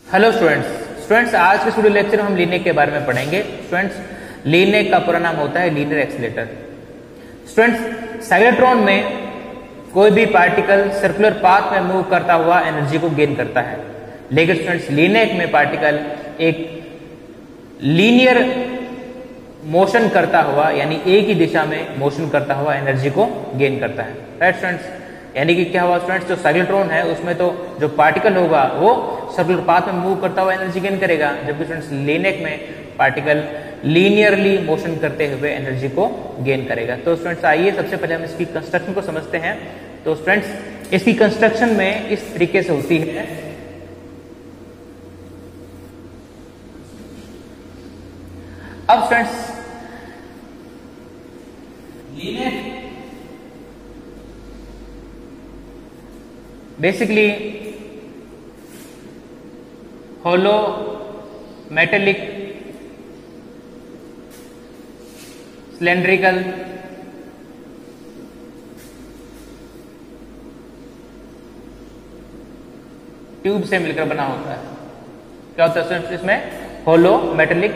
Hello students आज के studio lecture में हम लीनियर के बारे में पढ़ेंगे। स्टूडेंट्स लीनियर का पूरा नाम होता है लीनियर एक्सीलरेटर। स्टूडेंट्स साइक्लोट्रॉन में कोई भी पार्टिकल सर्कुलर पाथ में मूव करता हुआ एनर्जी को गेन करता है, लेकिन स्टूडेंट्स लीनियर में पार्टिकल एक लीनियर मोशन करता हुआ यानी एक ही दिशा में मोशन करता हुआ एनर्जी को गेन करता है। राइट स्टूडेंट्स, यानी कि क्या हुआ स्टूडेंट्स, जो साइक्लोट्रॉन है उसमें तो जो पार्टिकल होगा वो सर्कुलर पाथ में मूव करता हुआ एनर्जी गेन करेगा, जबकि स्टूडेंट्स लीनियर में पार्टिकल लीनियरली मोशन करते हुए एनर्जी को गेन करेगा। तो स्टूडेंट्स आइए सबसे पहले हम इसकी कंस्ट्रक्शन को समझते हैं। तो स्टूडेंट्स इसकी कंस्ट्रक्शन में इस तरीके से होती है। अब students linear basically hollow metallic cylindrical tube से मिलकर बना होता है। क्या होता है इसमें? होलो मेटेलिक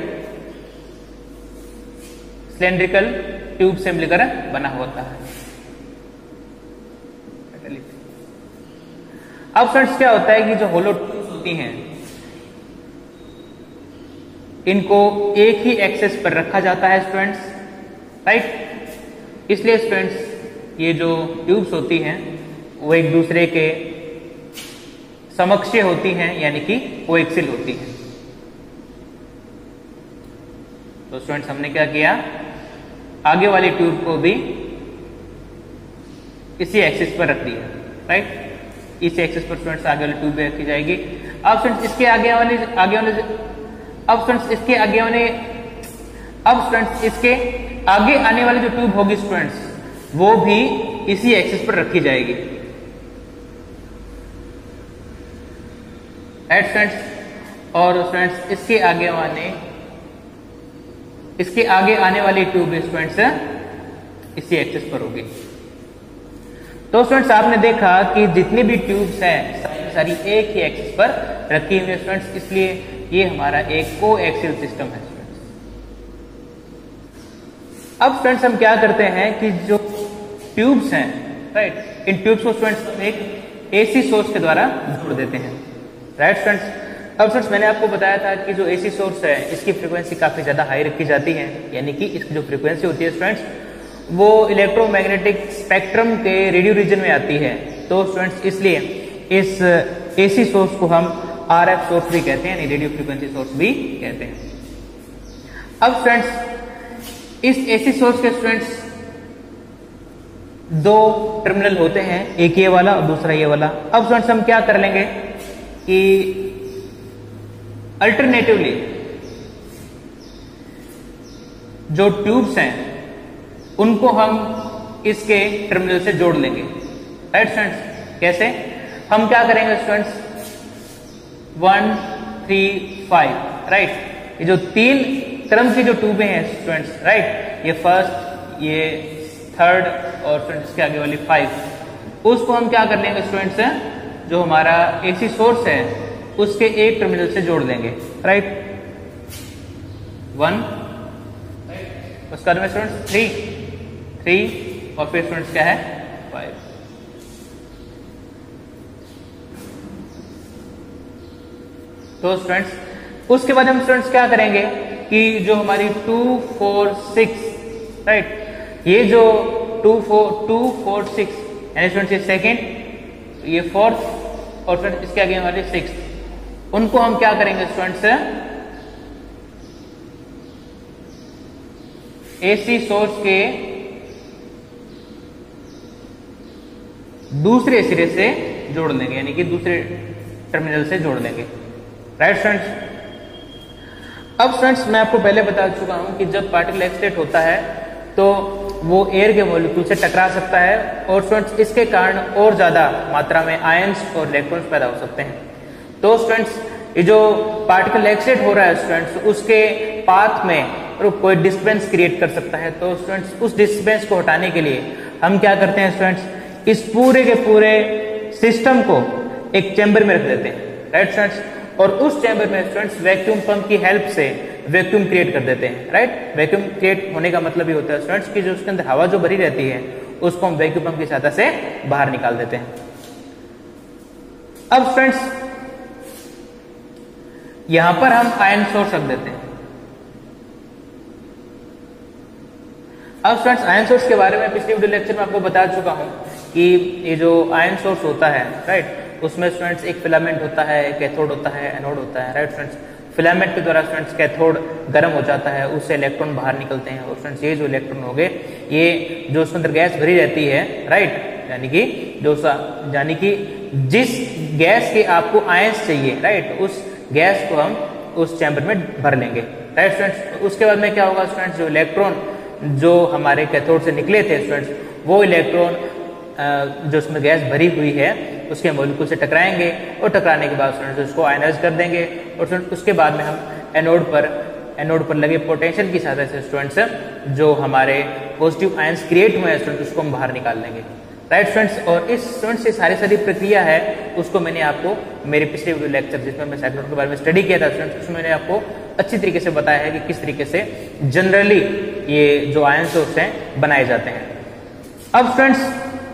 सिलेंड्रिकल ट्यूब से मिलकर बना होता है। अब फ्रेंड्स क्या होता है कि जो होलो ट्यूब्स होती हैं इनको एक ही एक्सेस पर रखा जाता है स्टूडेंट्स, राइट। इसलिए स्टूडेंट्स ये जो ट्यूब्स होती हैं वो एक दूसरे के समकक्ष होती हैं यानी कि कोएक्सियल होती हैं। तो स्टूडेंट्स हमने क्या किया, आगे वाली ट्यूब को भी इसी एक्सिस पर रख दिया, राइट। इसी एक्सिस पर स्टूडेंट्स आगे वाली ट्यूब रखी जाएगी। अब स्टूडेंट्स इसके आगे वाले आगे आने वाली जो ट्यूब होगी स्टूडेंट्स वो भी इसी एक्सिस पर रखी जाएगी, राइट स्टूडेंट्स। और स्टूडेंट्स इसके आगे आने वाली ट्यूब स्टूडेंट्स इसी एक्सिस पर होगी। तो स्टूडेंट्स आपने देखा कि जितनी भी ट्यूब्स हैं सारी एक ही एक्सिस पर रखी हुई है स्टूडेंट्स, इसलिए ये हमारा एक कोएक्सियल सिस्टम है स्टूडेंट्स। अब स्टूडेंट्स हम क्या करते हैं कि जो ट्यूब्स हैं, राइट, इन ट्यूब्स को स्टूडेंट्स हम एक एसी सोर्स के द्वारा जोड़ देते हैं, राइट स्टूडेंट्स। अब स्टूडेंट्स मैंने आपको बताया था कि जो एसी सोर्स है इसकी फ्रीक्वेंसी काफी ज्यादा हाई रखी जाती है, यानी कि इसकी जो फ्रीक्वेंसी होती है स्टूडेंट्स वो इलेक्ट्रोमैग्नेटिक स्पेक्ट्रम के रेडियो रीजन में आती है। तो स्टूडेंट्स इसलिए इस एसी सोर्स को हम आरएफ सोर्स भी कहते हैं, यानी रेडियो फ्रीक्वेंसी सोर्स भी कहते हैं। अब स्टूडेंट्स इस एसी सोर्स के स्टूडेंट्स दो टर्मिनल होते हैं, एक ये वाला और दूसरा ये वाला। अब स्टूडेंट्स हम क्या कर लेंगे कि अल्टरनेटिवली जो ट्यूब्स हैं उनको हम इसके टर्मिनल से जोड़ लेंगे, राइट स्टूडेंट्स। कैसे? हम क्या करेंगे स्टूडेंट्स, 1, 3, 5, राइट। ये जो तीन क्रम की जो ट्यूबें हैं स्टूडेंट्स, राइट, ये फर्स्ट, ये थर्ड और स्टूडेंट्स के आगे वाली 5, उसको हम क्या कर लेंगे स्टूडेंट्स, जो हमारा एसी सोर्स है उसके एक टर्मिनल से जोड़ देंगे, राइट। 1, उसका बाद में स्टूडेंट्स 3 और फिर स्टूडेंट्स क्या है 5। तो स्टूडेंट्स उसके बाद हम स्टूडेंट्स क्या करेंगे कि जो हमारी 2, 4, 6, राइट, ये जो 2, 4, 6 यानी स्टूडेंट्स ये सेकेंड, ये फोर्थ और स्टूडेंट्स इसके आगे हमारे 6, उनको हम क्या करेंगे स्टूडेंट्स, एसी सोर्स के दूसरे सिरे से जोड़ देंगे, यानी कि दूसरे टर्मिनल से जोड़ देंगे, राइट स्टूडेंट्स। अब स्टूडेंट्स मैं आपको पहले बता चुका हूं कि जब पार्टिकल एक्सीलरेट होता है तो वो एयर के मॉलिक्यूल से टकरा सकता है और स्टूडेंट्स इसके कारण और ज्यादा मात्रा में आयंस और इलेक्ट्रॉन्स पैदा हो सकते हैं। तो स्टूडेंट्स ये जो पार्टिकल एक्सीलरेट हो रहा है स्टूडेंट्स उसके पाथ में कोई डिस्टर्बेंस क्रिएट कर सकता है। तो स्टूडेंट्स उस डिस्टर्बेंस को हटाने के लिए हम क्या करते हैं स्टूडेंट्स, इस पूरे के पूरे सिस्टम को एक चैम्बर में रख देते हैं, राइट स्टूडेंट्स। और उस चैम्बर में स्टूडेंट्स वैक्यूम पंप की हेल्प से वैक्यूम क्रिएट कर देते हैं, राइट। वैक्यूम क्रिएट होने का मतलब ये होता है स्टूडेंट्स कि जो उसके अंदर हवा जो भरी रहती है उसको हम वैक्यूम पंप की सहायता से बाहर निकाल देते हैं। अब स्टूडेंट्स यहां पर हम आयन सोर्स रख देते हैं। अब स्टूडेंट्स आयन सोर्स के बारे में पिछले वीडियो लेक्चर में आपको बता चुका हूं कि ये जो आयन सोर्स होता है, राइट, उसमें स्टूडेंट्स एक फिलामेंट होता है, कैथोड होता है, एनोड होता है, राइट स्टूडेंट्स। फिलामेंट के द्वारा स्टूडेंट्स कैथोड गर्म हो जाता है, उससे इलेक्ट्रॉन बाहर निकलते हैं और स्टूडेंट्स ये जो इलेक्ट्रॉन हो गए ये जो उसके अंदर गैस भरी रहती है, राइट, यानी कि जिस गैस के आपको आयंस चाहिए, राइट, उस गैस को हम उस चैम्बर में भर लेंगे, राइट स्टूडेंट्स। उसके बाद में क्या होगा स्टूडेंट्स, जो इलेक्ट्रॉन जो हमारे कैथोड से निकले थे स्टूडेंट्स, वो इलेक्ट्रॉन जो उसमें गैस भरी हुई है उसके मॉलिक्यूल से टकराएंगे और टकराने के बाद स्टूडेंट्स उसको आयनाइज कर देंगे और उसके बाद में हम एनोड पर लगे पोटेंशियल की सहायता से स्टूडेंट्स जो हमारे पॉजिटिव आयंस क्रिएट हुए हैं स्टूडेंट्स उसको हम बाहर निकाल लेंगे, राइट स्टूडेंट्स। और इस स्टूडेंट्स से सारी प्रक्रिया है उसको मैंने आपको मेरे पिछले वीडियो लेक्चर जिसमें मैं साइक्लोट्रॉन के बारे में स्टडी किया था स्टूडेंट्स, उसमें मैंने आपको अच्छी तरीके से बताया है कि किस तरीके से जनरली ये जो आयन सोर्स हैं बनाए जाते हैं। अब स्टूडेंट्स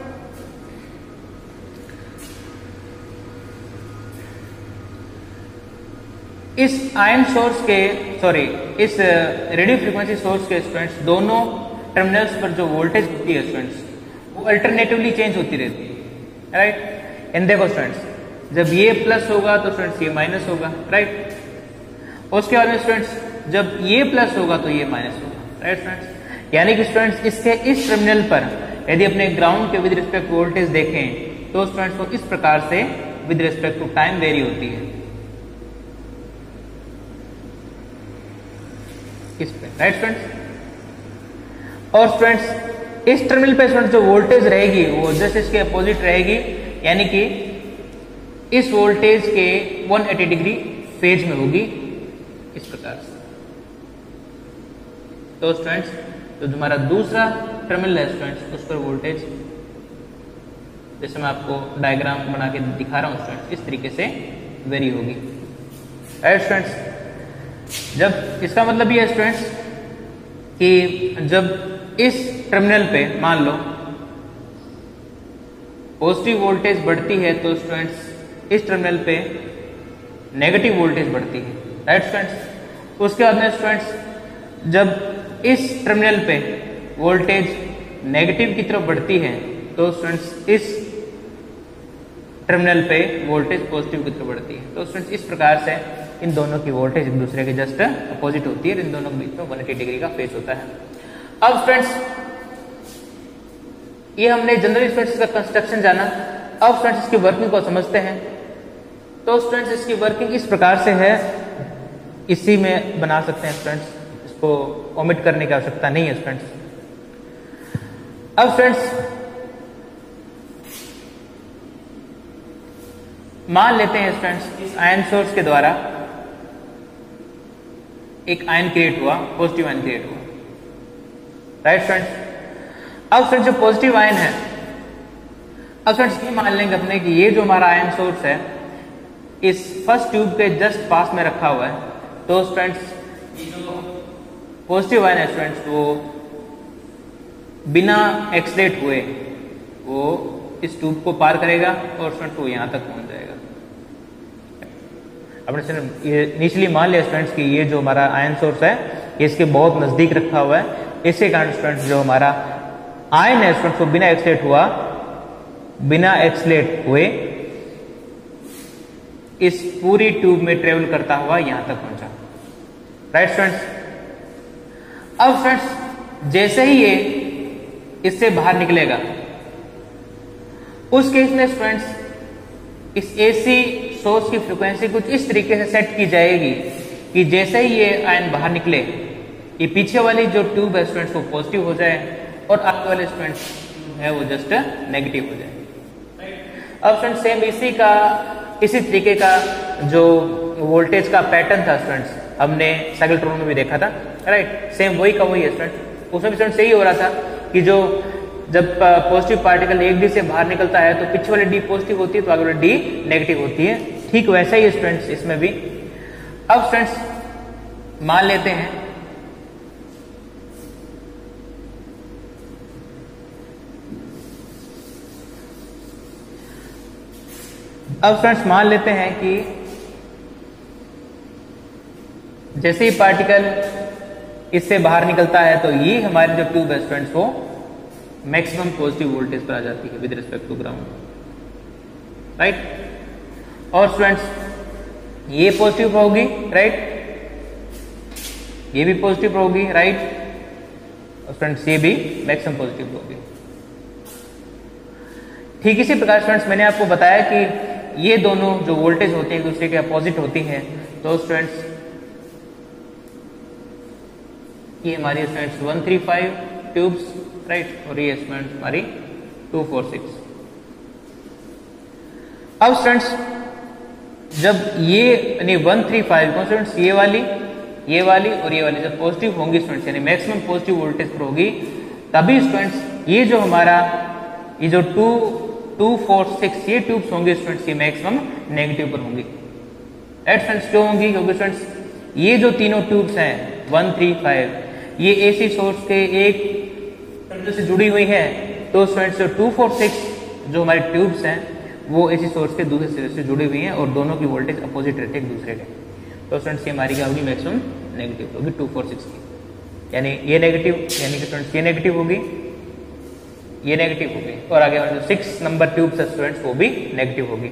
इस आयन सोर्स के इस रेडियो फ्रीक्वेंसी सोर्स के स्टूडेंट्स दोनों टर्मिनल्स पर जो वोल्टेज होती है स्टूडेंट्स वो अल्टरनेटिवली चेंज होती रहती है, राइट। इन देखो स्टूडेंट्स जब ये प्लस होगा तो स्टूडेंट्स ये माइनस होगा, राइट। उसके बाद में स्टूडेंट्स जब ये प्लस होगा तो ये माइनस होगा, राइट स्टूडेंट्स। यानी कि स्टूडेंट्स इसके इस टर्मिनल पर यदि अपने ग्राउंड के विद रिस्पेक्ट वोल्टेज देखें तो स्टूडेंट्स को इस प्रकार से with respect to time vary होती है इस पे, राइट स्टूडेंट्स। और स्टूडेंट्स इस टर्मिनल पे स्टूडेंट्स जो वोल्टेज रहेगी वो जस्ट इसके अपोजिट रहेगी, यानी कि इस वोल्टेज के 180 डिग्री फेज में होगी इस प्रकार से। तो स्टूडेंट्स तो हमारा दूसरा टर्मिनल है स्टूडेंट्स उस पर वोल्टेज जैसे मैं आपको डायग्राम बना के दिखा रहा हूं स्टूडेंट्स इस तरीके से वेरी होगी, राइट स्टूडेंट्स। जब इसका मतलब ये है स्टूडेंट्स कि जब इस टर्मिनल पे मान लो पॉजिटिव वोल्टेज बढ़ती है तो स्टूडेंट्स इस टर्मिनल पे नेगेटिव वोल्टेज बढ़ती है, राइट स्टूडेंट्स। उसके बाद में स्टूडेंट्स जब इस टर्मिनल पे वोल्टेज नेगेटिव की तरफ बढ़ती है तो स्टूडेंट्स इस टर्मिनल पे वोल्टेज पॉजिटिव की तरफ बढ़ती है। तो स्टूडेंट्स इस प्रकार से इन दोनों की वोल्टेज एक दूसरे के जस्ट अपोजिट होती है, इन दोनों के बीच में 180 डिग्री का फेज होता है। अब स्टूडेंट्स ये हमने जनरल स्टूडेंट्स का कंस्ट्रक्शन जाना, अब स्टूडेंट्स इसकी वर्किंग को समझते हैं। तो स्टूडेंट्स इसकी वर्किंग इस प्रकार से है, इसी में बना सकते हैं स्टूडेंट्स, इसको ओमिट करने की आवश्यकता नहीं है स्टूडेंट्स। अब स्टूडेंट्स मान लेते हैं स्टूडेंट्स इस आयन सोर्स के द्वारा एक आयन क्रिएट हुआ, पॉजिटिव आयन क्रिएट हुआ, राइट स्टूडेंट्स। अब स्टूडेंट्स जो पॉजिटिव आयन है, अब स्टूडेंट्स ये मान लेंगे अपने कि ये जो हमारा आयन सोर्स है इस फर्स्ट ट्यूब के जस्ट पास में रखा हुआ है। तो स्टूडेंट्स ये जो पॉजिटिव आयन है स्टूडेंट्स वो बिना एक्सलेट हुए वो इस ट्यूब को पार करेगा और स्टूडेंट्स वो यहां तक पहुंच जाएगा। अपने ये इनिशियली मान लिया स्टूडेंट्स कि ये जो हमारा आयन सोर्स है ये इसके बहुत नजदीक रखा हुआ है, इसके कारण स्टूडेंट्स जो हमारा आयन है स्टूडेंट्स वो बिना एक्सलेट हुए इस पूरी ट्यूब में ट्रेवल करता हुआ यहां तक पहुंचा, राइट स्टूडेंट्स। अब स्टूडेंट्स जैसे ही ये इससे बाहर निकलेगा उस केस में स्टूडेंट्स इस एसी सोर्स की फ्रीक्वेंसी कुछ इस तरीके से सेट की जाएगी कि जैसे ही ये आयन बाहर निकले ये पीछे वाली जो ट्यूब है स्टूडेंट्स वो पॉजिटिव हो जाए और आगे वाले स्टूडेंट्स है वो जस्ट नेगेटिव हो जाए। अब स्टूडेंट्स सेम इसी तरीके का जो वोल्टेज का पैटर्न था स्टूडेंट्स हमने साइक्लोट्रॉन में भी देखा था, राइट। सेम वही का वही है स्टूडेंट्स। उसमें भी स्टूडेंट्स यही हो रहा था कि जब पॉजिटिव पार्टिकल एक डी से बाहर निकलता है तो पीछे वाली डी पॉजिटिव होती है तो आगे वाली डी नेगेटिव होती है। ठीक वैसा ही स्टूडेंट्स इसमें भी। अब स्टूडेंट्स मान लेते हैं कि जैसे ही पार्टिकल इससे बाहर निकलता है तो ये हमारी जो ट्यूब है स्टूडेंट्स वो मैक्सिमम पॉजिटिव वोल्टेज पर आ जाती है with respect to ground, right. और स्टूडेंट्स ये पॉजिटिव होगी, राइट, ये भी पॉजिटिव होगी, राइट, और स्टूडेंट्स ये भी मैक्सिमम पॉजिटिव होगी। ठीक इसी प्रकार स्टूडेंट्स मैंने आपको बताया कि ये दोनों जो वोल्टेज होते हैं एक दूसरे के अपोजिट होती हैं। तो स्टूडेंट्स ये हमारी स्टूडेंट्स 135 ट्यूब्स, राइट, और ये स्टूडेंट्स हमारी 246। अब स्टूडेंट्स जब ये यानी 135 को स्टूडेंट्स ये वाली और ये वाली जब पॉजिटिव होंगी स्टूडेंट्स यानी मैक्सिमम पॉजिटिव वोल्टेज पर होगी, तभी स्टूडेंट्स ये जो हमारा ये जो 246 ये ट्यूब्स होंगे स्टूडेंट्स ये मैक्सिमम नेगेटिव पर होंगी। राइट स्टूडेंट्स, क्यों होंगी? क्योंकि स्टूडेंट्स ये जो तीनों ट्यूब्स हैं 135 ये एसी सोर्स के एक टर्मिनल से जुड़ी हुई है। तो स्टूडेंट्स जो 246 जो हमारे ट्यूब्स हैं वो एसी सोर्स के दूसरे सिरे से जुड़ी हुई हैं और दोनों की वोल्टेज अपोजिट रहते हैं एक दूसरे के। तो स्टूडेंट्स ये हमारी क्या होगी? मैक्सिमम नेगेटिव होगी 246 की, यानी ये नेगेटिव, यानी कि स्टूडेंट्स ये नेगेटिव होगी, ये नेगेटिव होगी, और आगे हमारे जो 6 नंबर ट्यूब्स है स्टूडेंट्स वो भी नेगेटिव होगी।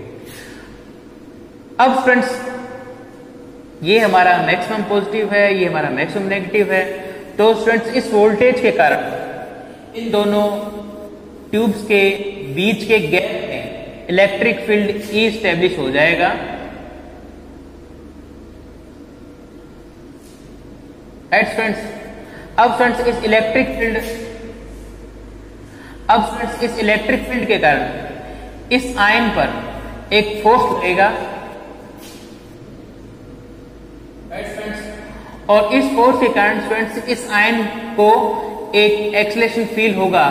अब स्टूडेंट्स ये हमारा मैक्सिमम पॉजिटिव है, ये हमारा मैक्सिमम नेगेटिव है। तो स्टूडेंट्स इस वोल्टेज के कारण इन दोनों ट्यूब्स के बीच के गैप में इलेक्ट्रिक फील्ड ई स्टैब्लिश हो जाएगा। राइट स्टूडेंट्स, अब स्टूडेंट्स इस इलेक्ट्रिक फील्ड के कारण इस आयन पर एक फोर्स लगेगा। राइट स्टूडेंट्स, और इस फोर्स के कारण स्टूडेंट्स इस आयन को एक एक्सेलरेशन फील होगा।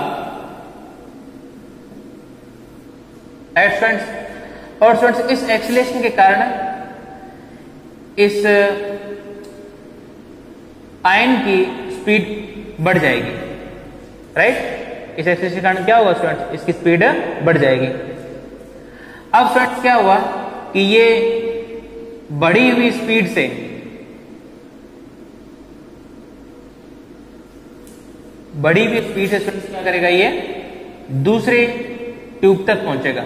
राइट स्टूडेंट्स, और स्टूडेंट्स इस एक्सेलरेशन के कारण इस आयन की स्पीड बढ़ जाएगी। राइट, इस एक्सेलरेशन के कारण क्या होगा स्टूडेंट्स? इसकी स्पीड बढ़ जाएगी। अब स्टूडेंट्स क्या हुआ कि ये बढ़ी हुई स्पीड से स्टूडेंट्स क्या करेगा? ये दूसरे ट्यूब तक पहुंचेगा।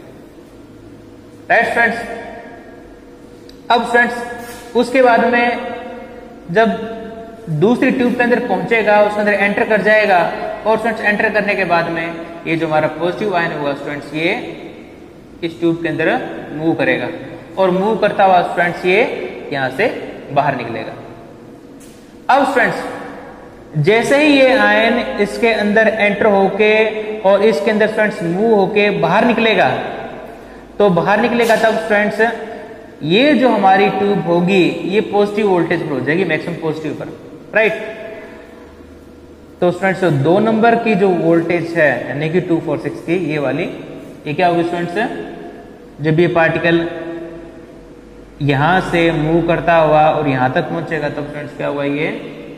राइट स्टूडेंट्स, अब स्टूडेंट्स उसके बाद में जब दूसरी ट्यूब के अंदर पहुंचेगा उसके अंदर एंटर कर जाएगा, और स्टूडेंट्स एंटर करने के बाद में ये जो हमारा पॉजिटिव आयन होगा स्टूडेंट्स ये इस ट्यूब के अंदर मूव करेगा, और मूव करता हुआ स्टूडेंट्स ये यहां से बाहर निकलेगा। अब स्टूडेंट्स जैसे ही ये आयन इसके अंदर एंटर होके और इसके अंदर स्टूडेंट्स मूव होके बाहर निकलेगा, तो बाहर निकलेगा तब स्टूडेंट्स ये जो हमारी ट्यूब होगी ये पॉजिटिव वोल्टेज पर हो जाएगी, मैक्सिमम पॉजिटिव पर। राइट, तो स्टूडेंट्स 2 नंबर की जो वोल्टेज है यानी कि 246 की ये वाली, ये क्या होगी स्टूडेंट्स? जब ये पार्टिकल यहां से मूव करता हुआ और यहां तक पहुंचेगा तब स्टूडेंट्स क्या हुआ? ये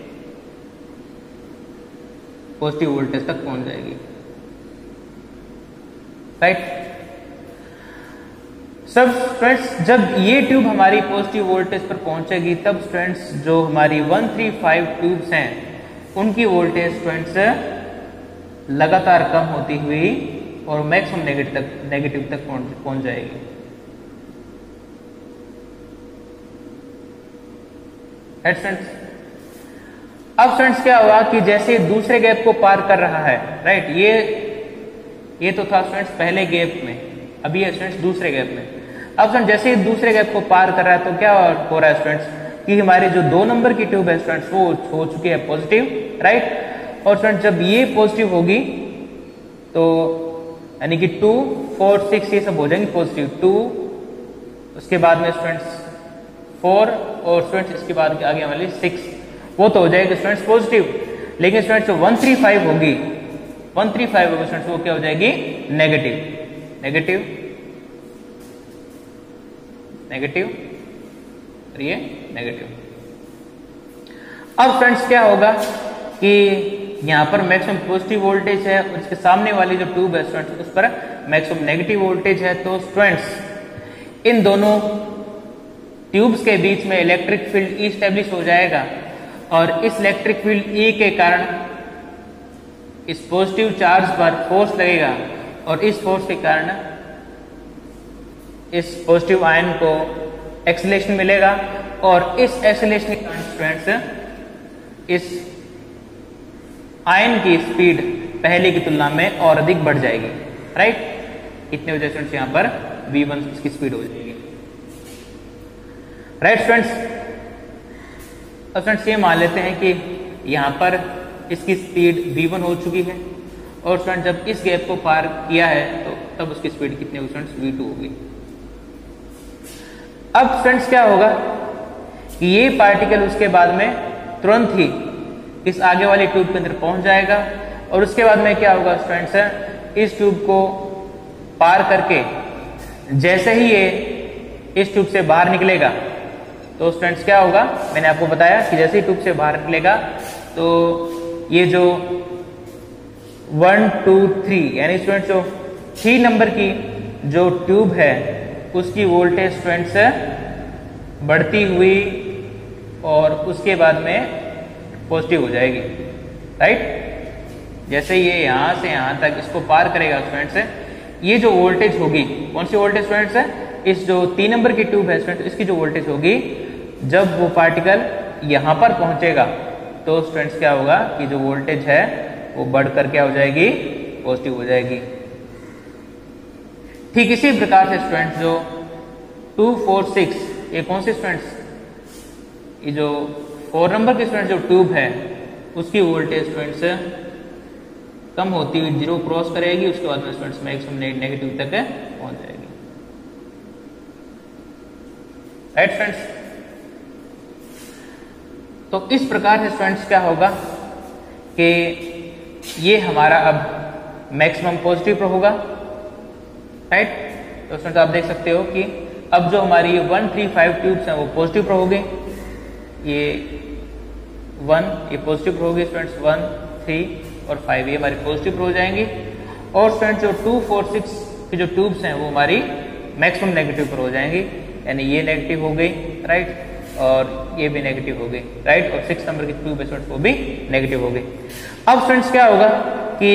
पॉजिटिव वोल्टेज तक पहुंच जाएगी। राइट, सब स्टूडेंट्स जब ये ट्यूब हमारी पॉजिटिव वोल्टेज पर पहुंचेगी तब स्टूडेंट्स जो हमारी 135 ट्यूब्स हैं उनकी वोल्टेज स्टूडेंट्स लगातार कम होती हुई और मैक्सिमम नेगेटिव तक पहुंच जाएगी। स्टूडेंट्स अब स्टूडेंट्स क्या हुआ कि जैसे दूसरे गैप को पार कर रहा है, राइट, ये तो था स्टूडेंट्स पहले गैप में, अभी है स्टूडेंट्स दूसरे गैप में। अब स्टूडेंट्स जैसे ही दूसरे गैप को पार कर रहा है तो क्या हो रहा है स्टूडेंट्स कि हमारी जो 2 नंबर की ट्यूब है स्टूडेंट्स वो हो चुकी है पॉजिटिव। राइट, और स्टूडेंट्स जब ये पॉजिटिव होगी तो यानी कि 2, 4, 6 ये सब हो जाएंगे पॉजिटिव। 2 उसके बाद में स्टूडेंट्स 4 और स्टूडेंट्स इसके बाद आगे वाली 6 वो तो हो जाएगी स्टूडेंट्स पॉजिटिव। लेकिन स्टूडेंट्स जो 135 होगी स्टूडेंट्स वो क्या हो जाएगी? नेगेटिव। नेगेटिव और ये नेगेटिव। अब फ्रेंड्स क्या होगा कि यहां पर मैक्सिमम पॉजिटिव वोल्टेज है और इसके सामने वाली जो ट्यूब है स्टूडेंट्स उस पर मैक्सिमम नेगेटिव वोल्टेज है। तो स्टूडेंट्स इन दोनों ट्यूब्स के बीच में इलेक्ट्रिक फील्ड ई स्टैब्लिश हो जाएगा और इस इलेक्ट्रिक फील्ड ई के कारण इस पॉजिटिव चार्ज पर फोर्स लगेगा और इस फोर्स के कारण इस पॉजिटिव आयन को एक्सीलरेशन मिलेगा और इस एक्सीलरेशन के कारण स्टूडेंट्स इस आयन की स्पीड पहले की तुलना में और अधिक बढ़ जाएगी, राइट। कितने वजह स्टूडेंट्स यहां पर v1 इसकी स्पीड हो जाएगी, राइट स्टूडेंट्स। अब स्टूडेंट्स ये मान लेते हैं कि यहां पर इसकी स्पीड v1 हो चुकी है और स्टूडेंट जब इस गैप को पार किया है तो तब उसकी स्पीड कितनी होगी स्टूडेंट्स, v2 होगी। अब स्टूडेंट्स क्या होगा कि ये पार्टिकल उसके बाद में तुरंत ही इस आगे वाली ट्यूब के अंदर पहुंच जाएगा और उसके बाद में क्या होगा स्टूडेंट्स, इस ट्यूब को पार करके जैसे ही ये इस ट्यूब से बाहर निकलेगा तो स्टूडेंट्स क्या होगा, मैंने आपको बताया कि जैसे ही ट्यूब से बाहर निकलेगा तो ये जो 1 2 3 यानी स्टूडेंट्स जो 3 नंबर की जो ट्यूब है उसकी वोल्टेज स्टूडेंट्स बढ़ती हुई और उसके बाद में पॉजिटिव हो जाएगी, राइट। जैसे ये यहां से यहां तक इसको पार करेगा स्टूडेंट्स, ये जो वोल्टेज होगी, कौन सी वोल्टेज स्टूडेंट्स है, इस जो 3 नंबर की ट्यूब है स्टूडेंट्स इसकी जो वोल्टेज होगी जब वो पार्टिकल यहां पर पहुंचेगा तो स्टूडेंट्स क्या होगा कि जो वोल्टेज है वो बढ़कर क्या हो जाएगी, पॉजिटिव हो जाएगी। ठीक इसी प्रकार से स्टूडेंट्स जो 2 4 6 ये कौन से स्टूडेंट्स, ये जो 4 नंबर की स्टूडेंट जो ट्यूब है उसकी वोल्टेज स्टूडेंट्स कम होती हुई 0 क्रॉस करेगी, उसके बाद में स्टूडेंट्स मैक्सिमम नेगेटिव तक पहुंच जाएगी, राइट स्टूडेंट्स। तो इस प्रकार से स्टूडेंट्स क्या होगा कि ये हमारा अब मैक्सिमम पॉजिटिव पर होगा, राइट। तो स्टूडेंट्स आप देख सकते हो कि अब जो हमारी 1 3 5 ट्यूब्स हैं वो पॉजिटिव पर होगी, ये 1 ये पॉजिटिव पर होगी स्टूडेंट्स, 1 3 और 5 ये हमारी पॉजिटिव पर हो जाएंगी और स्टूडेंट्स जो 2 4 6 की जो ट्यूब्स हैं वो हमारी मैक्सिमम नेगेटिव पर हो जाएंगी, यानी ये नेगेटिव हो गई, राइट, और ये भी नेगेटिव हो गई, राइट, और 6 नंबर की ट्यूब है स्टूडेंट्स वो भी नेगेटिव हो गई। अब स्टूडेंट्स क्या होगा कि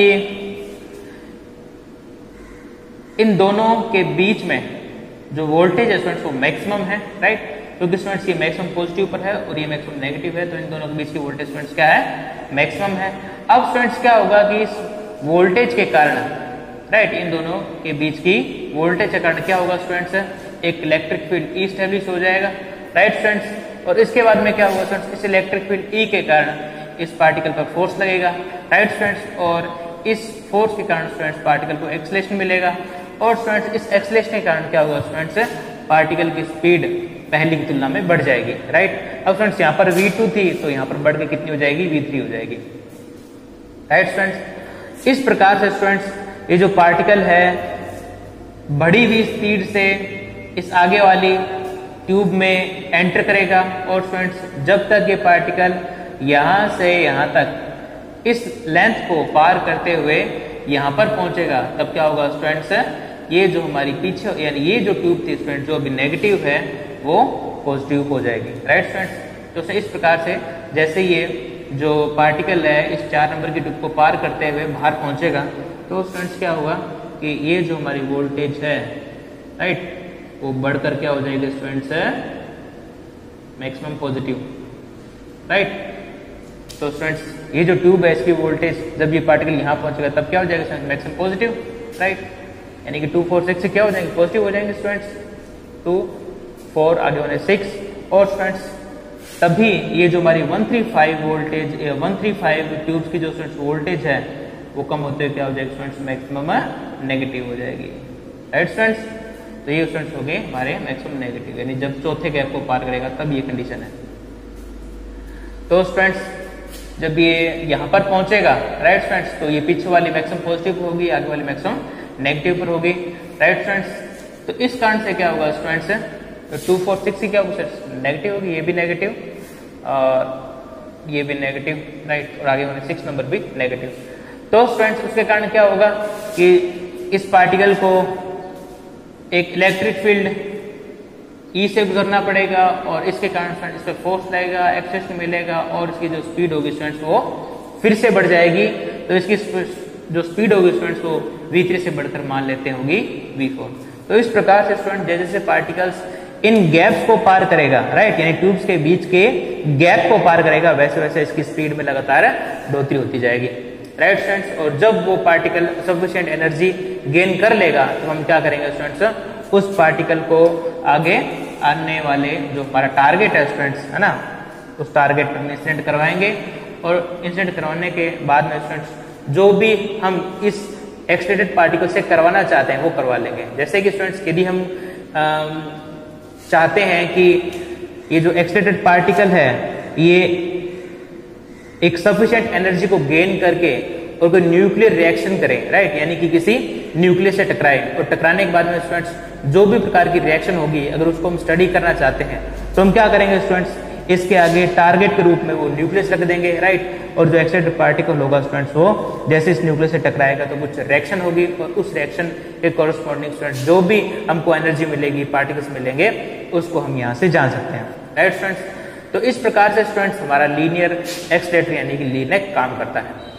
इन दोनों के बीच में जो वोल्टेज है स्टूडेंट्स वो मैक्सिमम है, राइट, क्योंकि स्टूडेंट्स ये मैक्सिमम पॉजिटिव पर है और ये मैक्सिमम नेगेटिव है, तो इन दोनों के बीच की वोल्टेज स्टूडेंट्स क्या है, मैक्सिमम है। अब स्टूडेंट्स क्या होगा कि इस वोल्टेज के कारण, राइट, इन दोनों के बीच की वोल्टेज के कारण क्या होगा स्टूडेंट्स, एक इलेक्ट्रिक फील्ड ई स्टैब्लिश हो जाएगा, राइट स्टूडेंट्स। और इसके बाद में क्या होगा स्टूडेंट्स, इस इलेक्ट्रिक फील्ड ई के कारण इस पार्टिकल पर फोर्स लगेगा, राइट स्टूडेंट्स, और इस फोर्स के कारण स्टूडेंट्स पार्टिकल को एक्सीलरेशन मिलेगा और स्टूडेंट्स इस एक्सीलरेशन के कारण क्या होगा स्टूडेंट्स, पार्टिकल की स्पीड पहले की तुलना में बढ़ जाएगी, राइट। अब स्टूडेंट्स यहाँ पर v2 थी तो यहाँ पर बढ़ के कितनी हो जाएगी, v3 हो जाएगी, राइट स्टूडेंट्स। इस प्रकार से स्टूडेंट्स ये जो पार्टिकल है बढ़ी हुई स्पीड से इस आगे वाली ट्यूब में एंटर करेगा और स्टूडेंट्स जब तक ये पार्टिकल यहां से यहां तक इस लेंथ को पार करते हुए यहां पर पहुंचेगा तब क्या होगा स्टूडेंट्स, ये जो हमारी पीछे यानी ये जो ट्यूब थी स्टूडेंट जो अभी नेगेटिव है वो पॉजिटिव हो जाएगी, राइट स्टूडेंट्स। तो इस प्रकार से जैसे ये जो पार्टिकल है इस 4 नंबर की ट्यूब को पार करते हुए बाहर पहुंचेगा तो स्टूडेंट्स क्या होगा कि ये जो हमारी वोल्टेज है, राइट, वो बढ़कर क्या हो जाएगी स्टूडेंट्स, मैक्सिमम पॉजिटिव, राइट। तो स्टूडेंट्स ये जो ट्यूब है इसकी वोल्टेज जब ये पार्टिकल यहाँ पहुंचेगा तब क्या हो जाएगा स्टूडेंट्स, मैक्सिमम पॉजिटिव, राइट, यानी कि 2 4 6 से क्या हो जाएंगे, पॉजिटिव हो जाएंगे स्टूडेंट्स, 2 4 आगे होने 6 और स्टूडेंट्स तभी ये जो हमारी 135 वोल्टेज 135 ट्यूब्स की जो स्टूडेंट्स वोल्टेज है वो कम होते हुए क्या हो जाएगी स्टूडेंट्स, मैक्सिमम नेगेटिव हो जाएगी, राइट स्टूडेंट्स। तो ये स्टूडेंट्स हो गए हमारे मैक्सिमम नेगेटिव, यानी जब चौथे गैप को पार करेगा तब ये कंडीशन है। तो स्टूडेंट्स जब ये यहाँ पर पहुंचेगा, राइट स्टूडेंट्स, तो ये पीछे वाली मैक्सिमम पॉजिटिव होगी, आगे वाली मैक्सिमम नेगेटिव पर होगी, राइट स्टूडेंट्स। तो इस कारण से क्या होगा स्टूडेंट्स, तो 2 4 6 की क्या नेगेटिव होगी, ये भी नेगेटिव और ये भी नेगेटिव, राइट, और आगे होने 6 नंबर भी नेगेटिव। तो स्टूडेंट्स उसके कारण क्या होगा कि इस पार्टिकल को एक इलेक्ट्रिक फील्ड ई से गुजरना पड़ेगा और इसके कारण स्टूडेंट इस पर फोर्स लगेगा, एक्सेलरेशन मिलेगा और इसकी जो स्पीड होगी स्टूडेंट्स वो फिर से बढ़ जाएगी। तो इसकी जो स्पीड होगी स्टूडेंट्स वो v3 से बढ़कर मान लेते होगी v4। तो इस प्रकार से स्टूडेंट जैसे जैसे पार्टिकल्स इन गैप्स को पार करेगा, राइट, यानी ट्यूब्स के बीच के गैप को पार करेगा, वैसे वैसे इसकी स्पीड में लगातार बढ़ोतरी होती जाएगी, राइट स्टूडेंट्स। और जब वो पार्टिकल सफिशिएंट एनर्जी गेन कर लेगा तो हम क्या करेंगे स्टूडेंट्स, उस पार्टिकल को आगे आने वाले जो हमारा टारगेट है स्टूडेंट्स, है ना, उस टारगेट पर इंसिडेंट करवाएंगे और इंसिडेंट करवाने के बाद में स्टूडेंट्स जो भी हम इस एक्सलेटेड पार्टिकल से करवाना चाहते हैं वो करवा लेंगे। जैसे कि स्टूडेंट्स यदि हम चाहते हैं कि ये जो एक्सलेटेड पार्टिकल है ये एक सफिशिएंट एनर्जी को गेन करके और कोई न्यूक्लियर रिएक्शन करे, राइट, यानी कि किसी न्यूक्लियस से टकराए और टकराने के बाद में स्टूडेंट्स जो भी प्रकार की रिएक्शन होगी अगर उसको हम स्टडी करना चाहते हैं तो हम क्या करेंगे स्टूडेंट्स, इसके आगे टारगेट के रूप में वो न्यूक्लियस रख देंगे, राइट, और जो एक्सलेटेड पार्टिकल होगा स्टूडेंट्स वो जैसे इस न्यूक्लियस से टकराएगा तो कुछ रिएक्शन होगी और उस रिएक्शन के कॉरस्पॉन्डिंग स्टूडेंट्स जो भी हमको एनर्जी मिलेगी, पार्टिकल्स मिलेंगे, उसको हम यहाँ से जान सकते हैं, राइट स्टूडेंट्स। तो इस प्रकार से स्टूडेंट्स हमारा लीनियर एक्सलेटर यानी कि लीनेक काम करता है।